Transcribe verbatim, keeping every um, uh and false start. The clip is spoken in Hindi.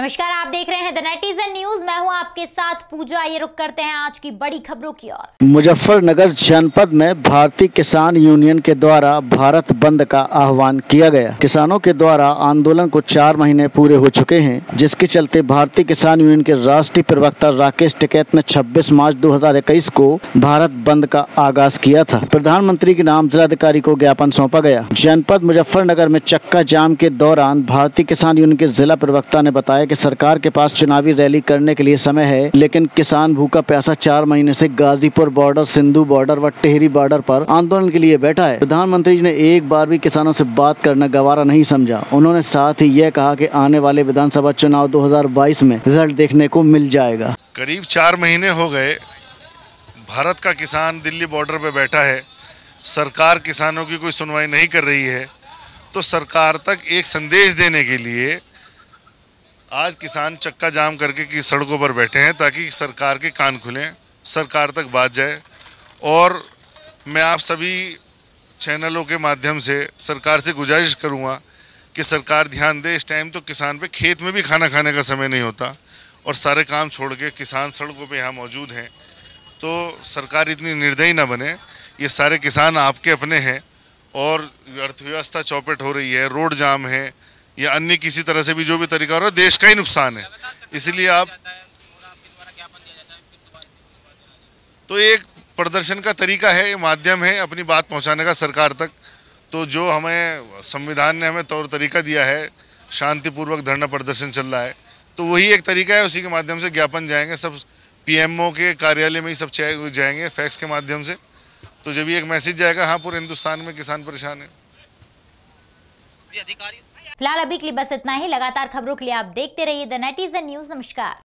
नमस्कार, आप देख रहे हैं द नेटिजन न्यूज। मैं हूं आपके साथ पूजा। ये रुक करते हैं आज की बड़ी खबरों की ओर। मुजफ्फरनगर जनपद में भारतीय किसान यूनियन के द्वारा भारत बंद का आह्वान किया गया। किसानों के द्वारा आंदोलन को चार महीने पूरे हो चुके हैं, जिसके चलते भारतीय किसान यूनियन के राष्ट्रीय प्रवक्ता राकेश टिकैत ने छब्बीस मार्च दो हज़ार इक्कीस को भारत बंद का आगाज किया था। प्रधानमंत्री के नाम जिलाधिकारी को ज्ञापन सौंपा गया। जनपद मुजफ्फरनगर में चक्का जाम के दौरान भारतीय किसान यूनियन के जिला प्रवक्ता ने बताया कि सरकार के पास चुनावी रैली करने के लिए समय है, लेकिन किसान भूखा प्यासा चार महीने से गाजीपुर बॉर्डर, सिंधु बॉर्डर व टेहरी बॉर्डर पर आंदोलन के लिए बैठा है। प्रधानमंत्री जी ने एक बार भी किसानों से बात करना गवारा नहीं समझा। उन्होंने साथ ही यह कहा कि आने वाले विधानसभा चुनाव दो हज़ार बाईस में रिजल्ट देखने को मिल जाएगा। करीब चार महीने हो गए भारत का किसान दिल्ली बॉर्डर पे बैठा है। सरकार किसानों की कोई सुनवाई नहीं कर रही है, तो सरकार तक एक संदेश देने के लिए आज किसान चक्का जाम करके की सड़कों पर बैठे हैं, ताकि सरकार के कान खुलें, सरकार तक बात जाए। और मैं आप सभी चैनलों के माध्यम से सरकार से गुजारिश करूंगा कि सरकार ध्यान दे। इस टाइम तो किसान पे खेत में भी खाना खाने का समय नहीं होता और सारे काम छोड़ के किसान सड़कों पे यहाँ मौजूद हैं। तो सरकार इतनी निर्दयी ना बने। ये सारे किसान आपके अपने हैं और अर्थव्यवस्था चौपट हो रही है, रोड जाम है या अन्य किसी तरह से भी जो भी तरीका हो रहा है, देश का ही नुकसान है। इसलिए आप तो एक प्रदर्शन का तरीका है, ये माध्यम है अपनी बात पहुंचाने का सरकार तक। तो जो हमें संविधान ने हमें तौर तरीका दिया है, शांतिपूर्वक धरना प्रदर्शन चल रहा है, तो वही एक तरीका है। उसी के माध्यम से ज्ञापन जाएंगे, सब पीएमओ के कार्यालय में ही सब जाएंगे फैक्स के माध्यम से। तो जब ये एक मैसेज जाएगा, हाँ पूरे हिंदुस्तान में किसान परेशान है। फिलहाल अभी के लिए बस इतना ही। लगातार खबरों के लिए आप देखते रहिए द नेटिजन न्यूज। नमस्कार।